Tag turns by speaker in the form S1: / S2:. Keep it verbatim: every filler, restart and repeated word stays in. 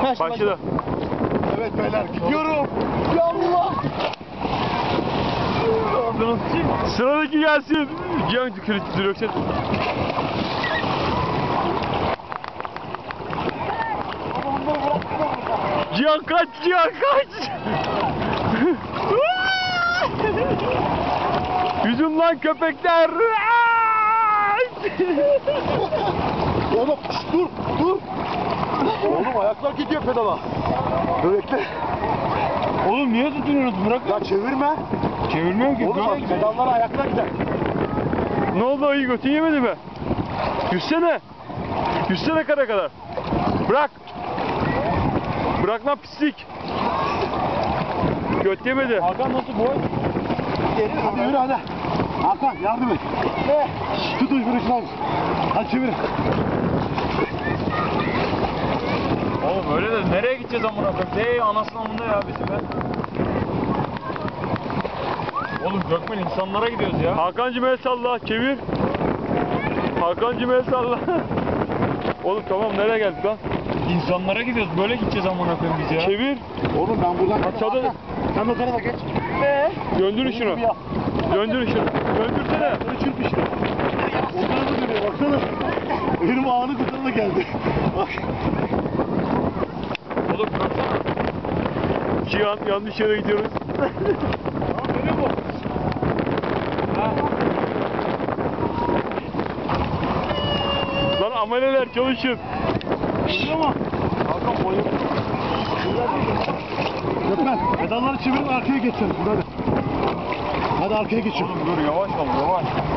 S1: Başladı.
S2: Evet beyler gidiyorum. Yallah.
S1: Sıradaki gelsin. Cihan kritik direksiyon. Cihan kaç, Cihan kaç. Yüzün lan köpekler.
S2: Oğlum şşt, dur dur. Oğlum ayaklar gidiyor pedala. Dur bekle.
S1: Oğlum niye tutuyorsunuz? Bırak.
S2: Ya çevirme.
S1: Çevirmiyorum ki.
S2: Oğlum bak pedallara ayaklar gider.
S1: Ne oldu, ayı götün yemedi mi? Yüzsene. Yüzsene kara kadar. Bırak. Bırak lan pislik. Göt yemedi.
S2: Hakan nasıl boy? Hadi yürü hadi. Hakan yardım et. Ne? Tutun şunu şunu. Hadi çevir.
S3: Oğlum öyle de nereye gideceğiz amına koyayım? Hey anasının amında ya bizim be. Oğlum Gökmen insanlara gidiyoruz ya.
S1: Hakan'cım el salla, çevir. Hakan'cım el salla. Oğlum tamam, nereye geldik lan?
S3: İnsanlara gidiyoruz. Böyle gideceğiz amına koyayım biz ya.
S1: Çevir.
S2: Oğlum ben buradan
S1: Aşağıda.
S2: Hakan, sen o tarafa geç.
S1: Döndürün şunu. Döndürün şunu. Döndürsene.
S2: Sana çırp işte. O tarafa dönüyor baksana. Benim ağını kurtarına geldi. Bak.
S3: Oğlum bıraksana.
S1: Cihan yanlış yere gidiyoruz.
S3: Öyle bu. Ha.
S1: Lan ameleler çalışın.
S2: Geliyor mu? Hakan boyu. Gökmen pedalları çevirin arkaya geçelim. Hadi. Hadi arkaya geçin.
S3: Oğlum dur yavaş ol yavaş.